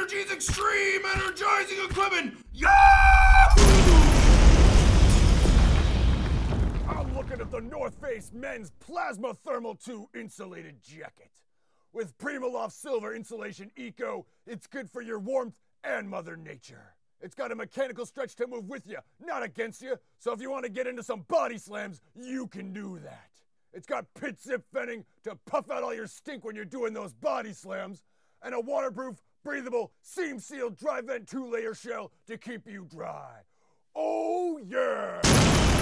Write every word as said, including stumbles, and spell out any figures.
Energies Extreme Energizing Equipment! Yahoo! I'm looking at the North Face Men's Plasma Thermal two Insulated Jacket. With PrimaLoft Silver Insulation Eco, it's good for your warmth and Mother Nature. It's got a mechanical stretch to move with you, not against you, so if you want to get into some body slams, you can do that. It's got pit zip venting to puff out all your stink when you're doing those body slams, and a waterproof, breathable, seam-sealed DryVent two-layer shell to keep you dry. Oh yeah!